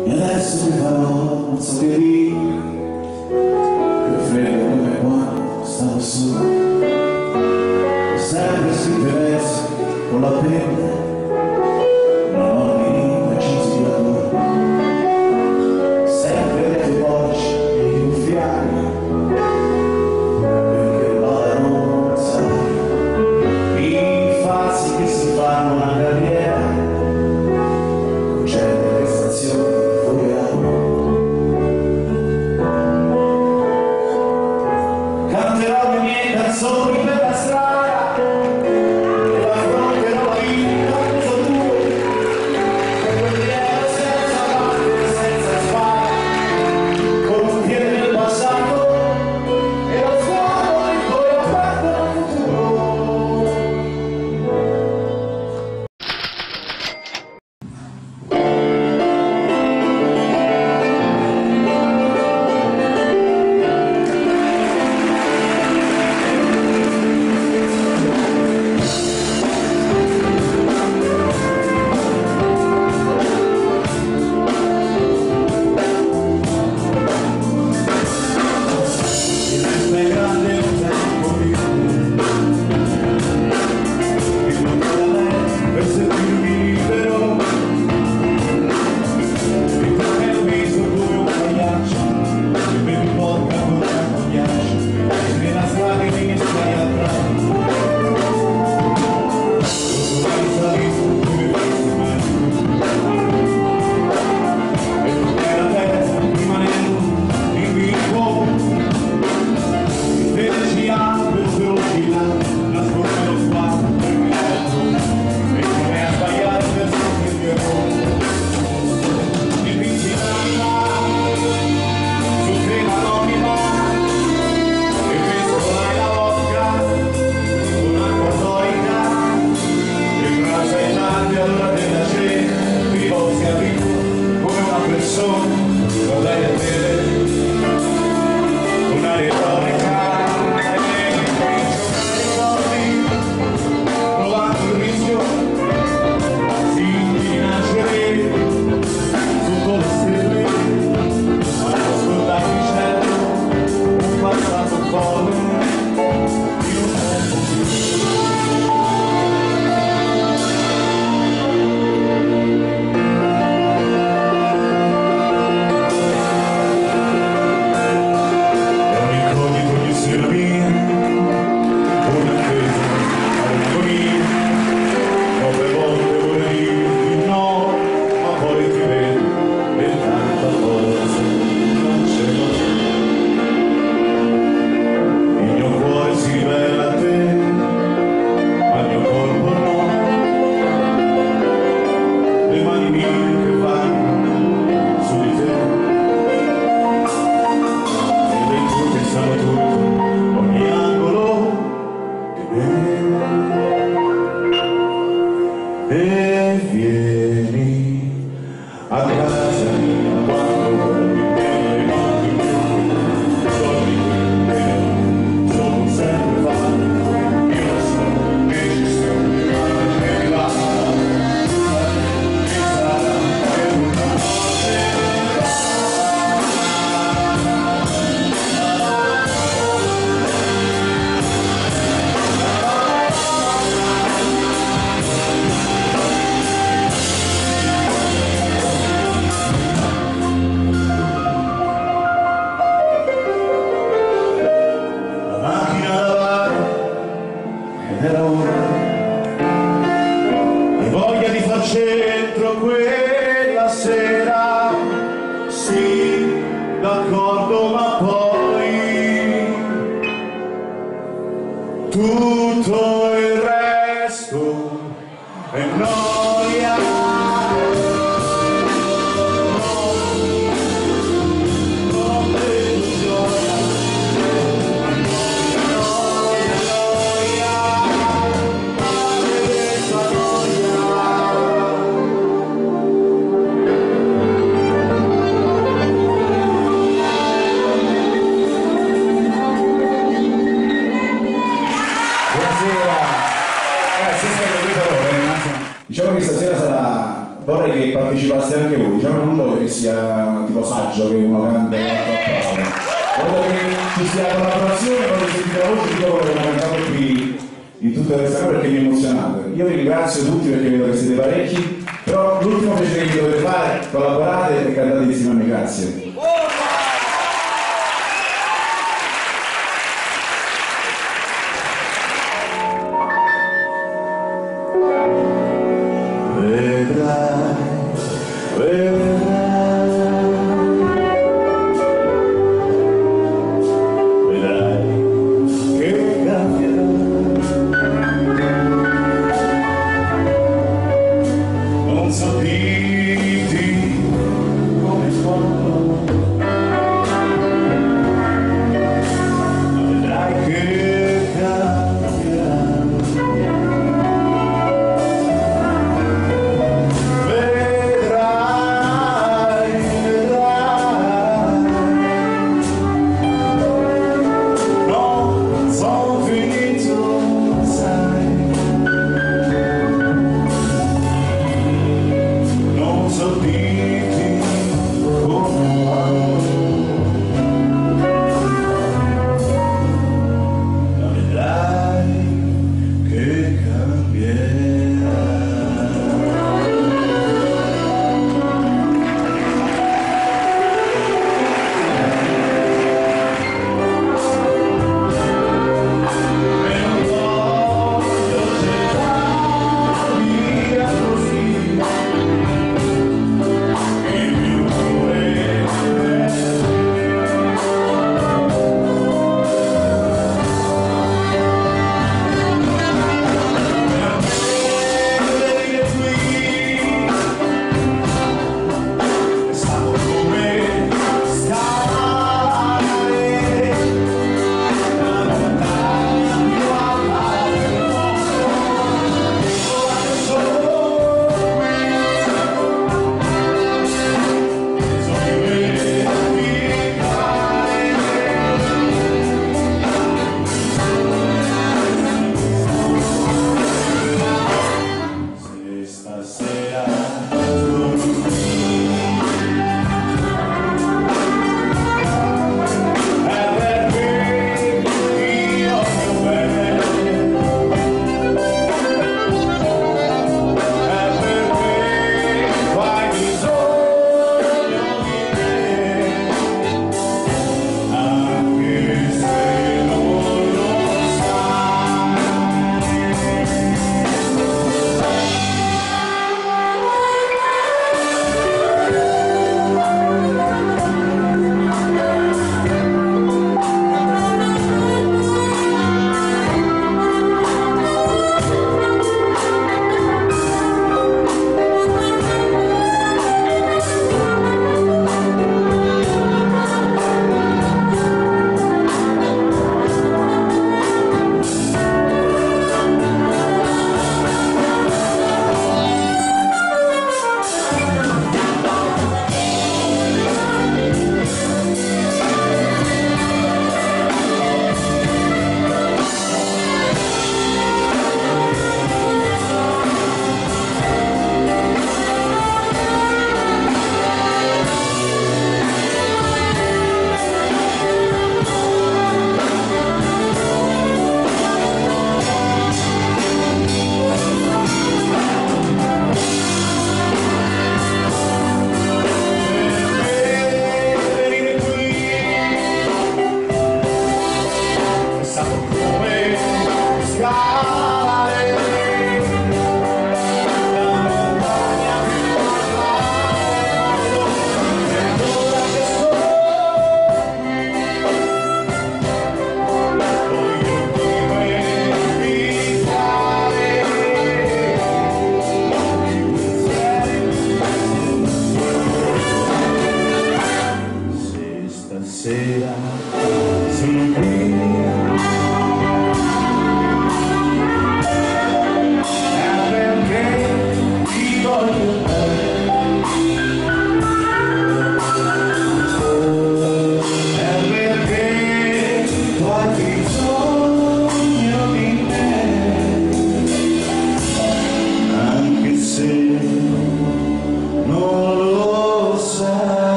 E adesso mi farò, non so che dire, che freddo come quando stavo solo. E sempre si interessa con la penna, non ho di precisi di lavoro. Sempre le tue voci e i tuoi fianchi, perché vada non sai, i falsi che si fanno una carriera, con certe prestazioni. Canterò le mie canzoni per la strada e affronterò la vita con due, con quel dietro senza parte, senza spade, con un piede nel passato e lo sguardo in cui aperto al futuro. E vieni a casa mia quando vuoi, nelle notti dormi qui, sono sempre fatto, io so che ci sono, e va, e sarà per una notte. partecipaste anche voi, diciamo, non voglio che sia tipo saggio che uno canta e voglio che ci sia collaborazione, voglio sentire la voce di loro che hanno cantato qui in tutte queste cose perché mi emozionate. Io vi ringrazio tutti perché vedo che siete parecchi, però l'ultimo piacere che dovete fare, collaborate e cantate insieme a me, grazie.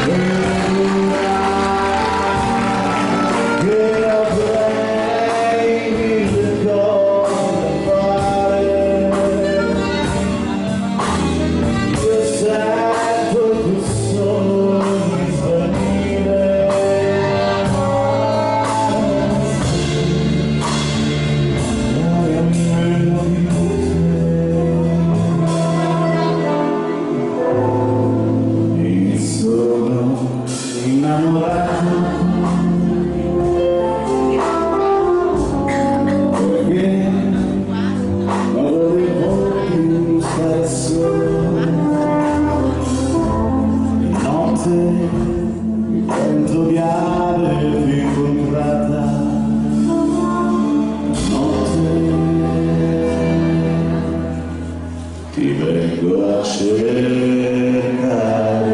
Ti vengo a cercare.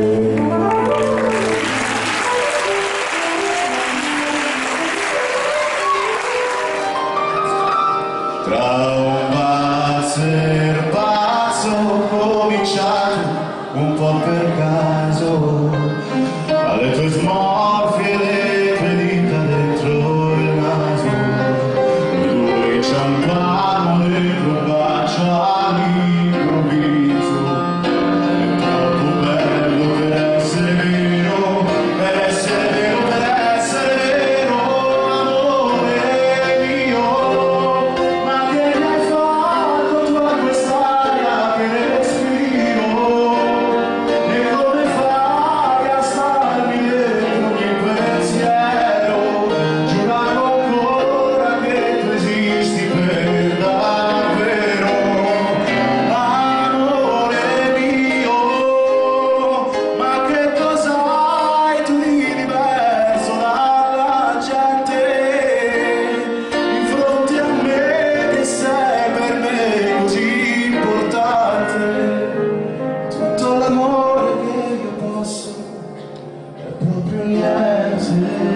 Tra un valzer pazzo cominciato un po' per caso, alle tue smorfie le tue dita dentro il naso, noi ciampano e un bacio all'improvviso. È troppo bello per essere vero, per essere vero, per essere vero, amore mio. Ma che ne hai fatto tu a quest'aria che respiro? E come fai a starmi dentro ogni pensiero? Giuravo ancora che tu esisti per davvero, amore mio. Ma che cos'hai tu di diverso dalla gente? In fronte a me che sei per me così importante. Tutto l'amore che io posso è proprio niente.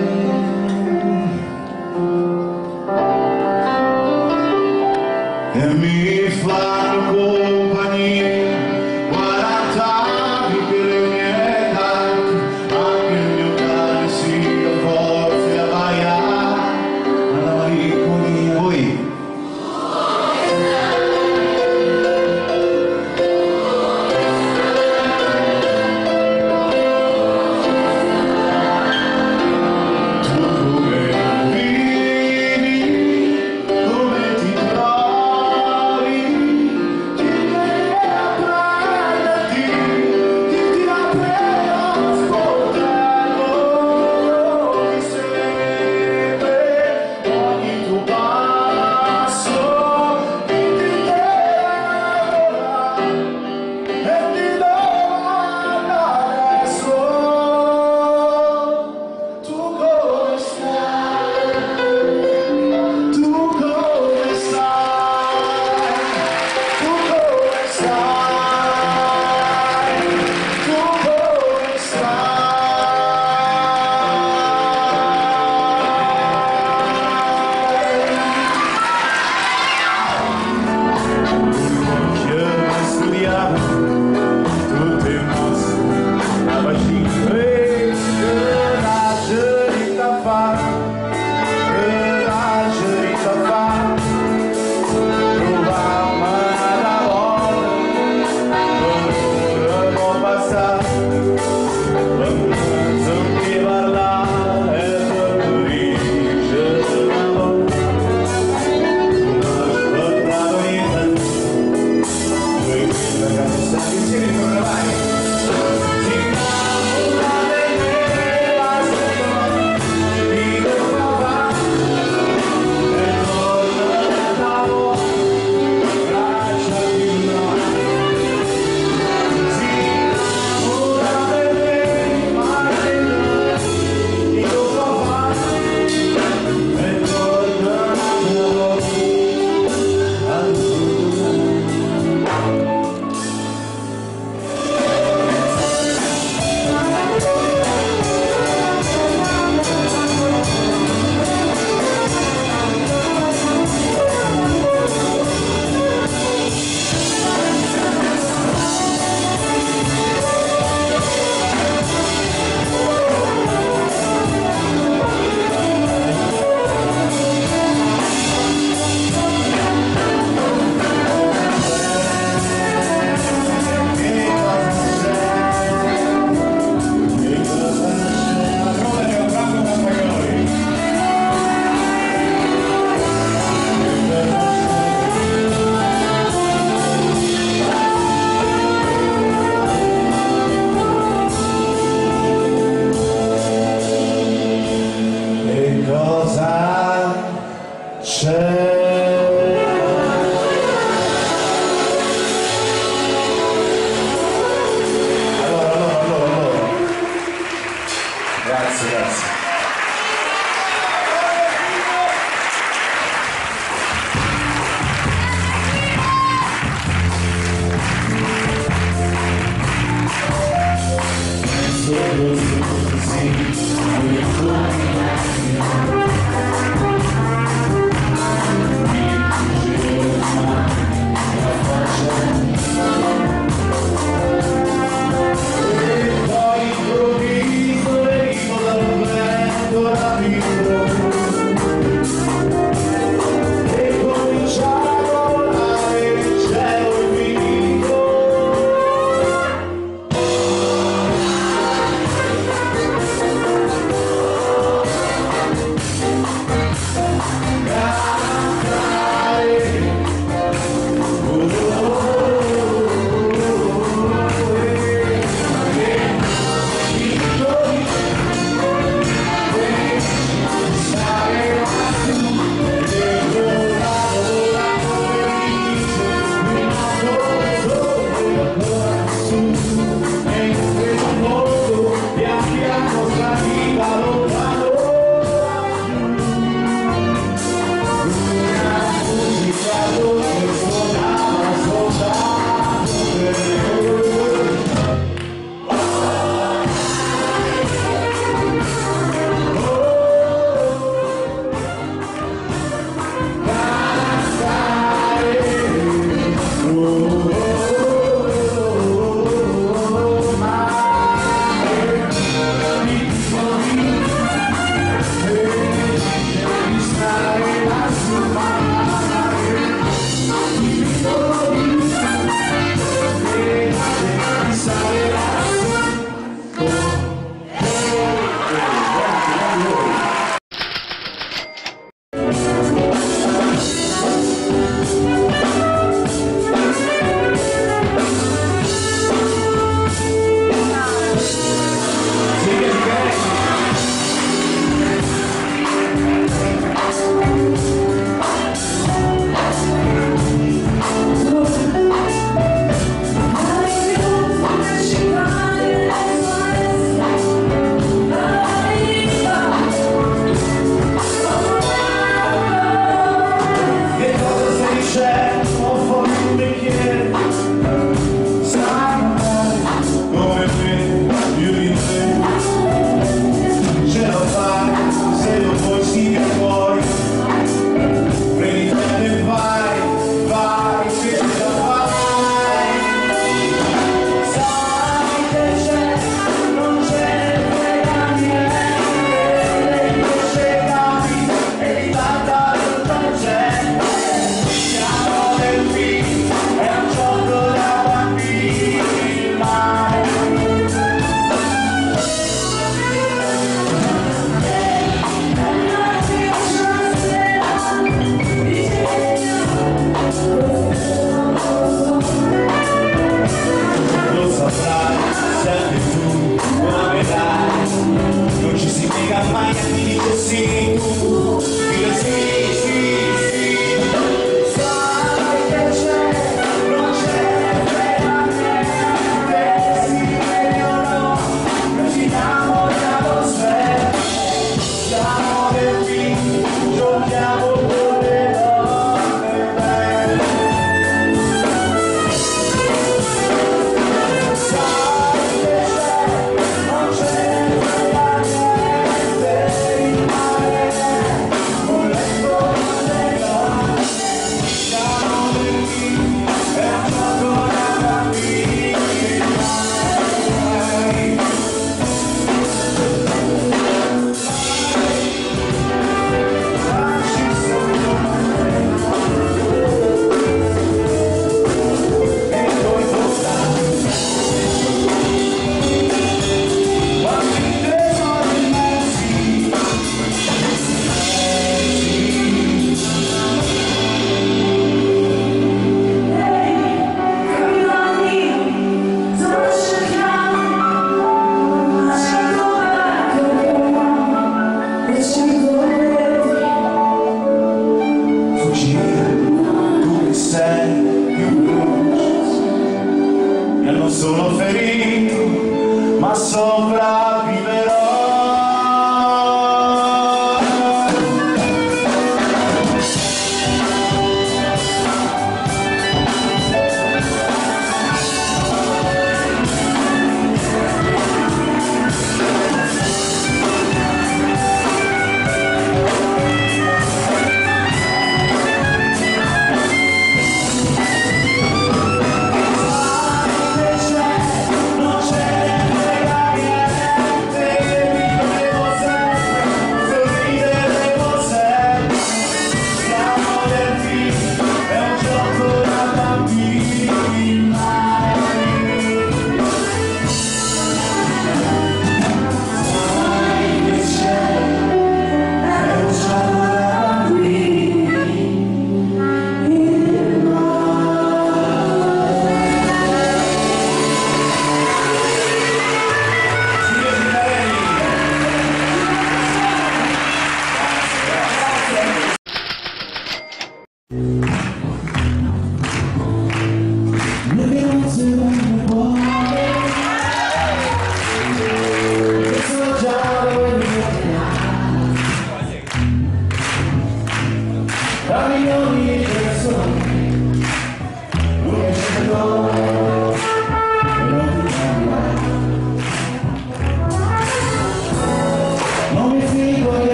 E mi fanno compagnia 40 anni che le mie tanti, anche il mio cane si dà forze a baiare alla malinconia. Voi Grazie, grazie.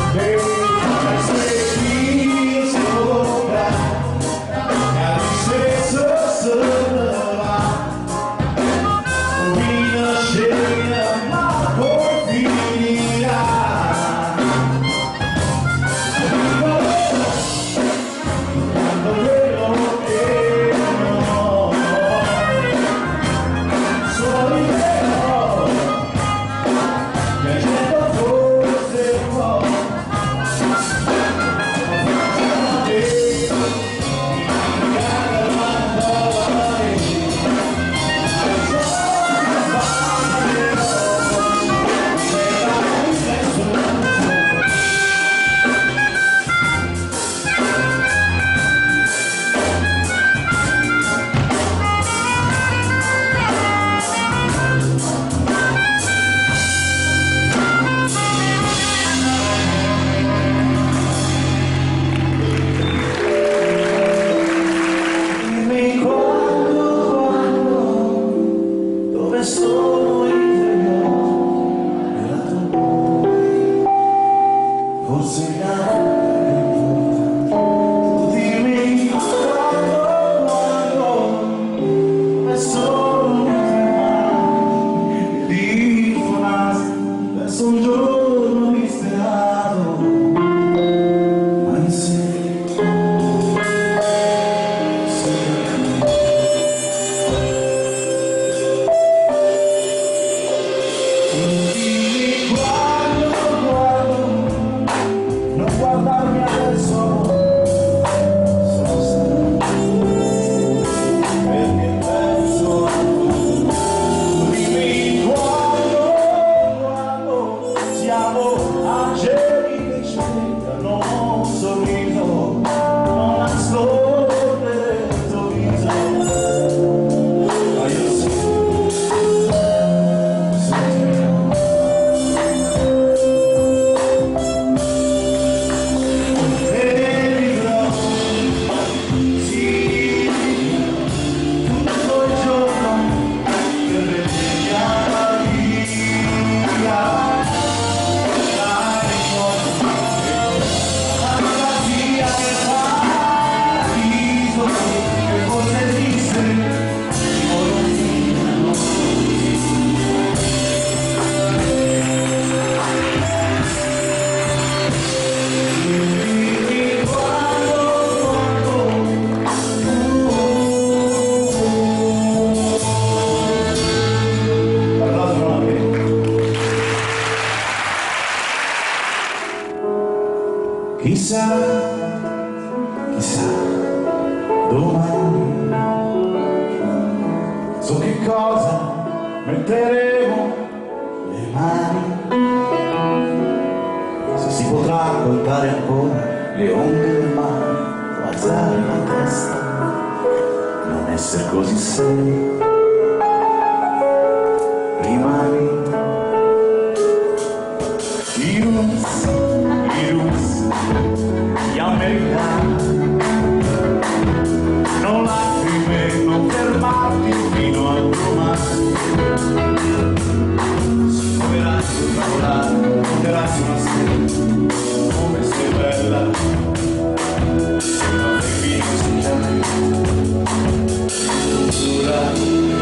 Chissà, chissà, domani su che cosa metteremo le mani, se si potrà contare ancora le onde del mare o alzare la testa, non essere così soli, rimani. I russi, gli americani, non lacrime, non fermarti fino a domani. Si muoverai sul tavolare, porterai su una stella, come sei bella, una femmina si chiama.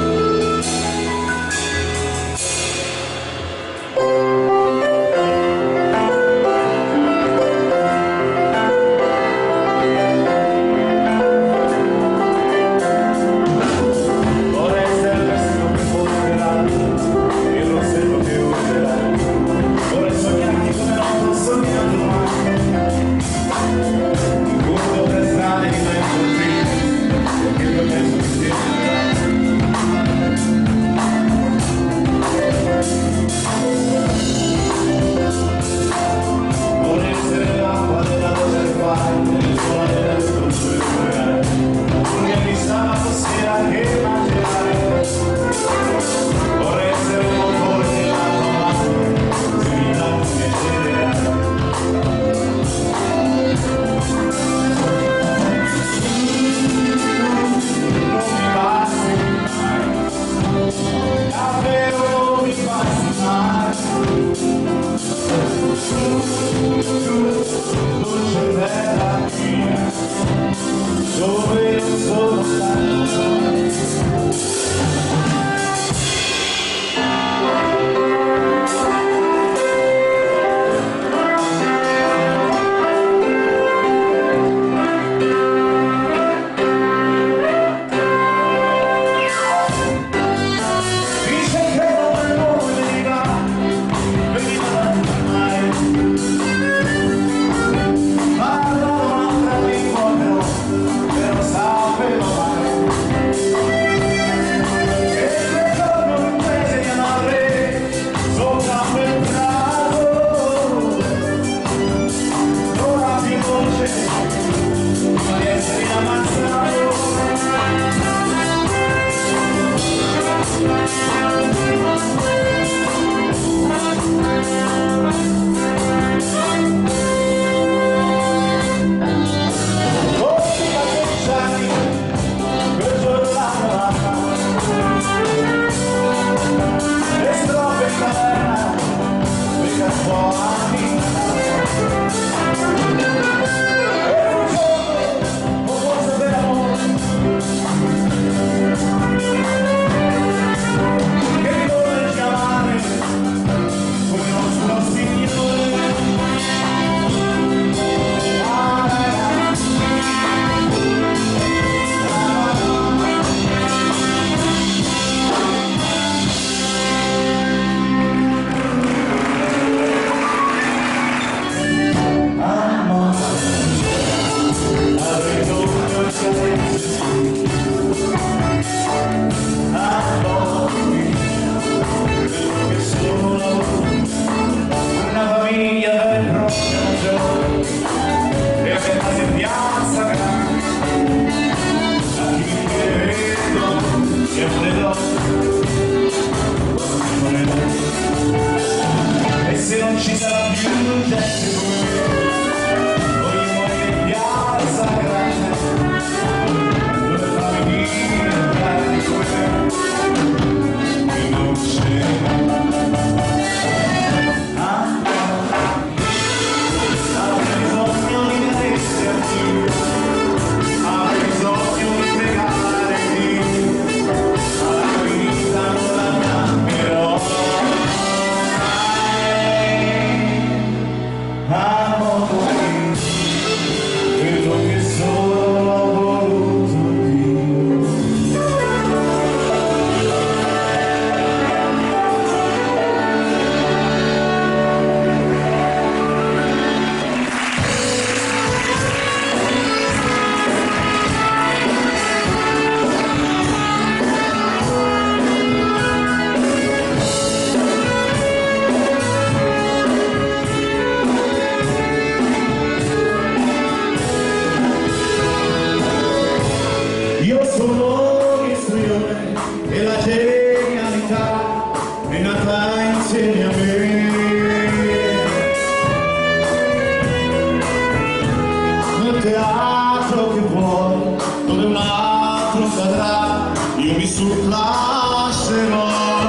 surclasserò.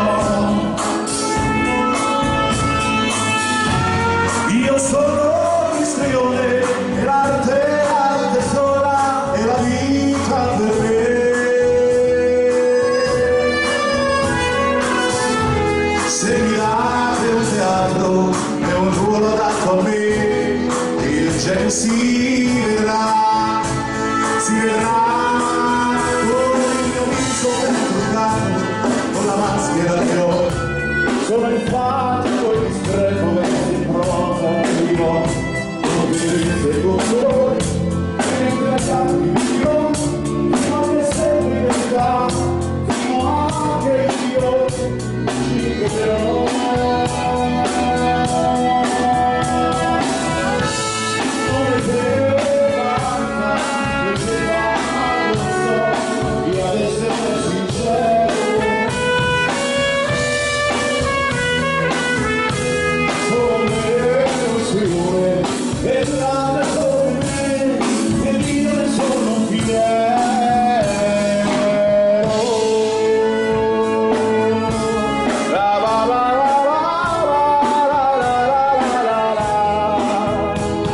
Io sono l'istrione e l'arte sola e la vita per me. Se mi date un teatro e un ruolo dato a me, il genio si vedrà come il mio viso ben truccato con la maschera che ho. Sono enfatico e discreto verso il prosa io, non mi con voi, mentre a tanti io, ma che segui verità, ma che io ci crederò. Come te manca, che te va, lo so, io ad essere sincero. E durante solo me, e io ne sono fiero. La la la la la la la la la.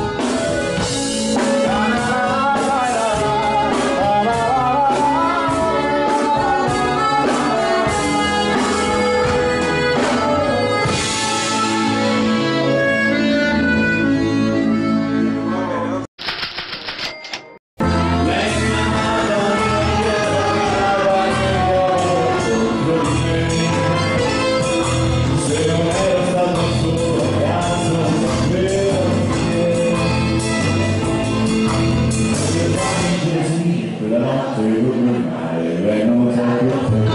Quella notte come il mare venuta con te.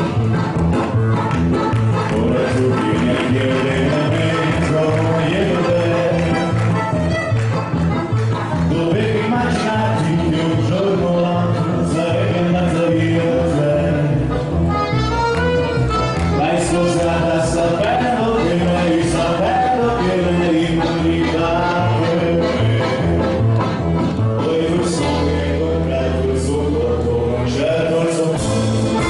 Ora tu vieni a chiedere a me come io te. Dovevi immaginarti che un giorno o l'altro sarebbe andata via da te. L'hai sposata sapendo che lei morirà per me. Poi tu so che comprato il suo corpo, non certo il suo corpo.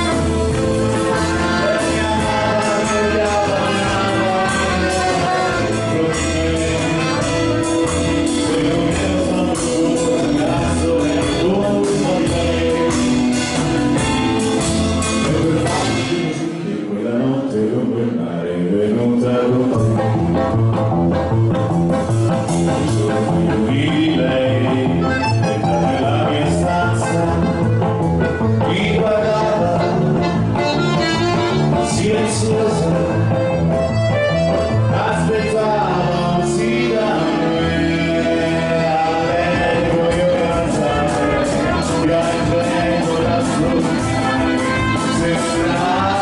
E mi amava, se non ero stato solo un ragazzo e tutto di lei. E per farti così, quella notte lungo il mare è venuta con te. Di lei, entrava nella mia stanza, mi guardava silenziosa, aspettava un sì da me. Avevo io alzare, piangendo la sua, sembrava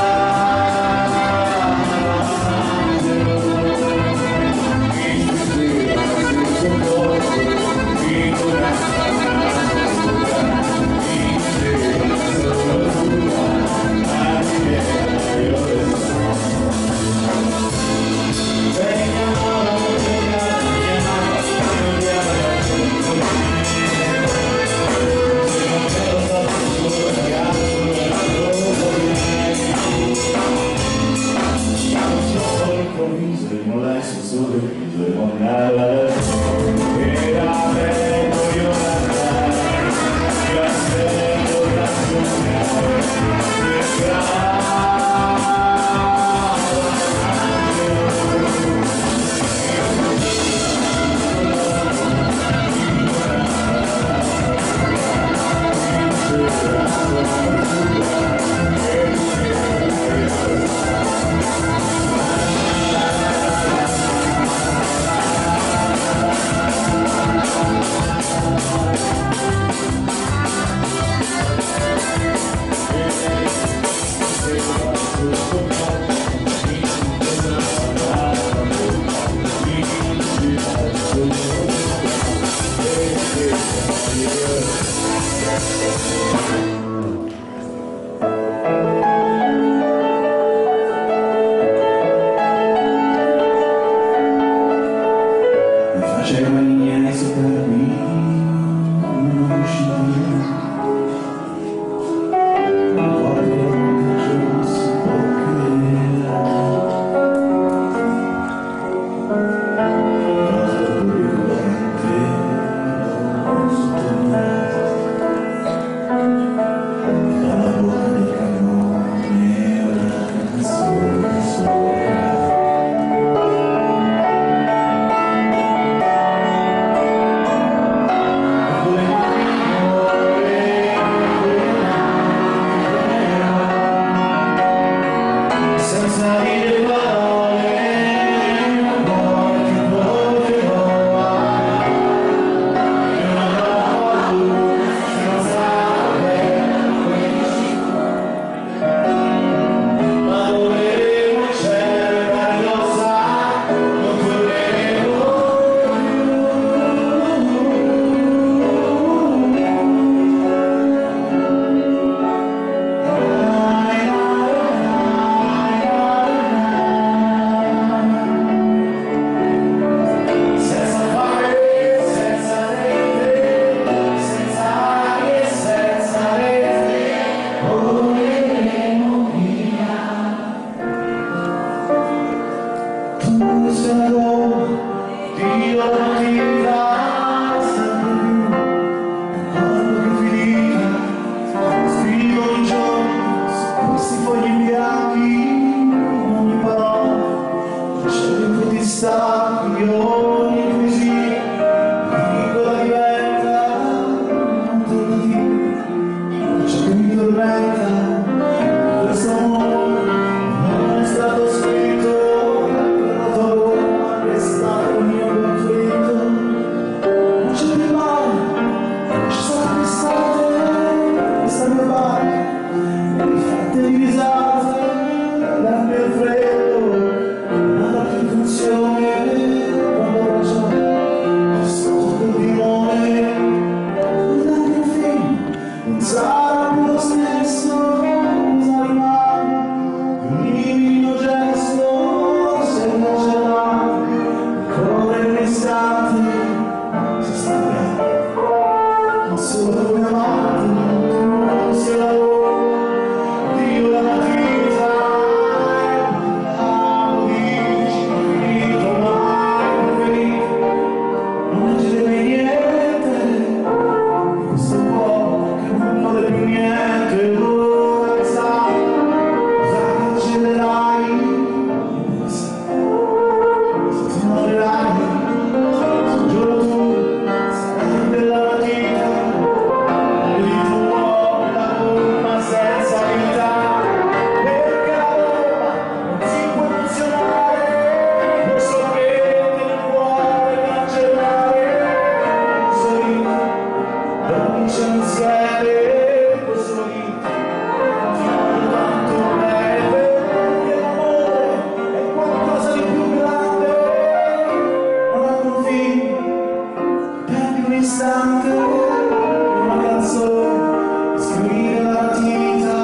istante una canzone scrive l'attività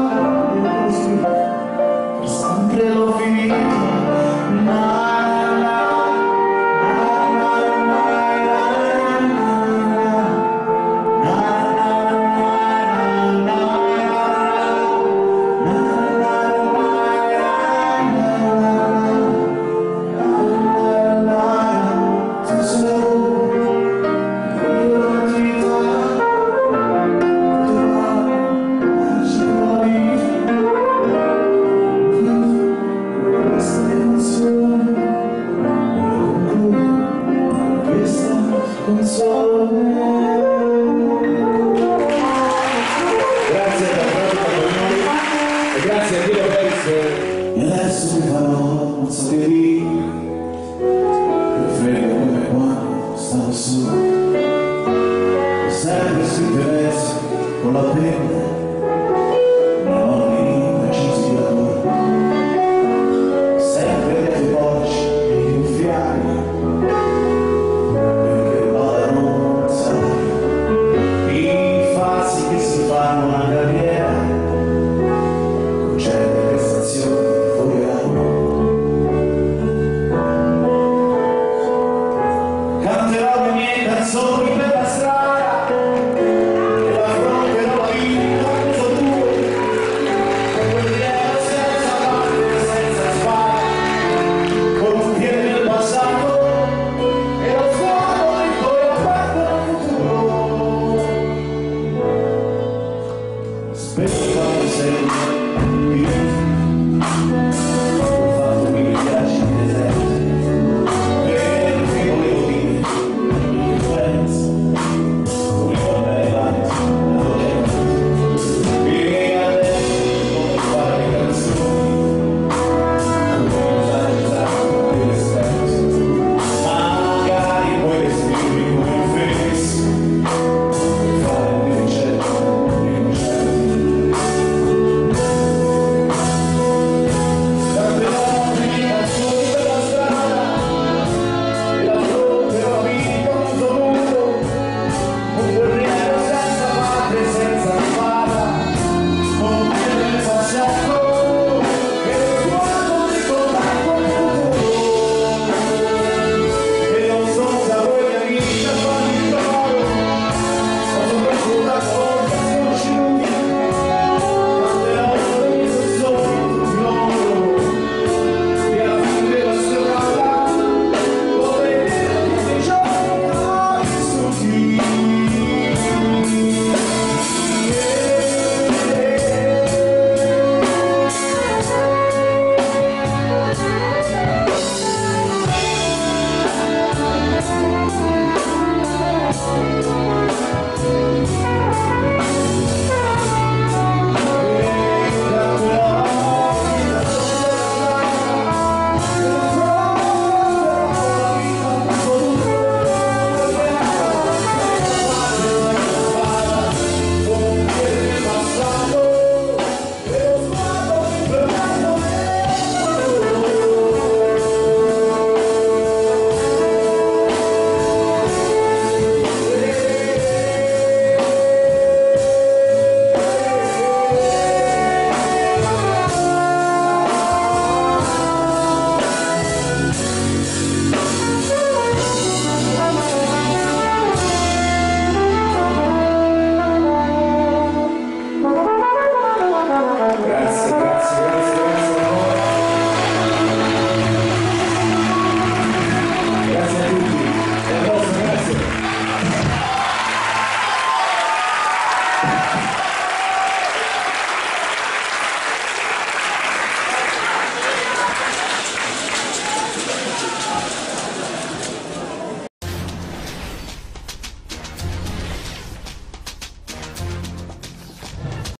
per sempre l'ho finita. Grazie per aver fatto con noi e grazie a Dio Peris. E adesso mi farò un sorriso più freddo come quando stavo solo, sempre si interessa con la penna